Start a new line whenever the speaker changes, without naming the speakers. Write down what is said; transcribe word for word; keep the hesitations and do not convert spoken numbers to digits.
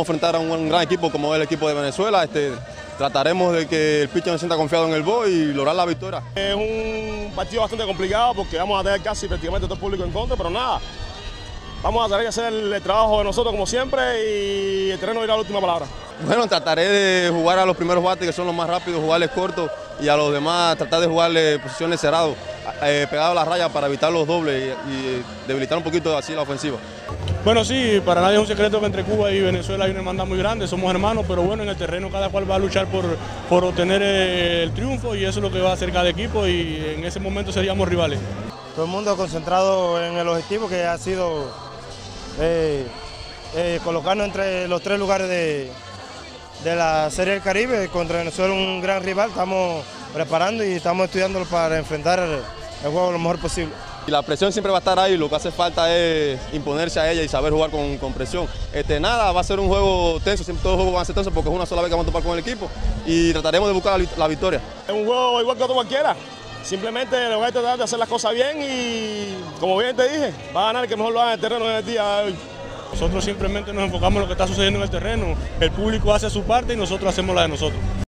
vamos a enfrentar a un gran equipo como es el equipo de Venezuela. Este, trataremos de que el pitcher se sienta confiado en el boy y lograr la victoria.
Es un partido bastante complicado porque vamos a tener casi prácticamente todo el público en contra, pero nada, vamos a tener que hacer el trabajo de nosotros como siempre y el terreno dirá la última palabra.
Bueno, trataré de jugar a los primeros bates que son los más rápidos, jugarles cortos y a los demás tratar de jugarle posiciones cerradas, eh, pegado a la raya para evitar los dobles y, y debilitar un poquito así la ofensiva.
Bueno, sí, para nadie es un secreto que entre Cuba y Venezuela hay una hermandad muy grande, somos hermanos, pero bueno, en el terreno cada cual va a luchar por, por obtener el triunfo y eso es lo que va a hacer cada equipo y en ese momento seríamos rivales.
Todo el mundo concentrado en el objetivo que ha sido eh, eh, colocarnos entre los tres lugares de, de la Serie del Caribe. Contra Venezuela, un gran rival, estamos preparando y estamos estudiándolo para enfrentar el, el juego lo mejor posible.
Y la presión siempre va a estar ahí, lo que hace falta es imponerse a ella y saber jugar con, con presión. Este, nada, va a ser un juego tenso, siempre todos los juegos van a ser tensos porque es una sola vez que vamos a topar con el equipo y trataremos de buscar la, la victoria.
Es un juego igual que otro cualquiera, simplemente lo voy a tratar de hacer las cosas bien y como bien te dije, va a ganar el que mejor lo haga en el terreno en el día de hoy.
Nosotros simplemente nos enfocamos en lo que está sucediendo en el terreno, el público hace su parte y nosotros hacemos la de nosotros.